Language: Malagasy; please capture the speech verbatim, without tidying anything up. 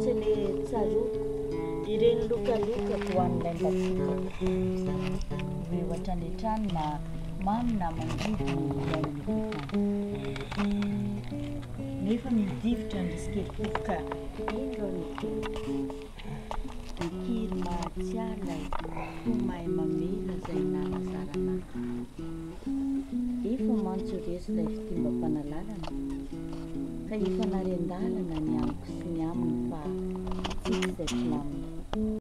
mihitsy le tsaroko ireny lokalokako hoan'ilay mbatoko hoe ohatra letrany na mamina mandidy iain'olokana nefa midivitra ny risikefoka ino ikiry mahatsialay ho mahay mamela zay nalazarana efa mantso resy ilay fitimbam-panalalana ka efa nare an-dalana ny amiko sy ny aminy fa tsika izay filamina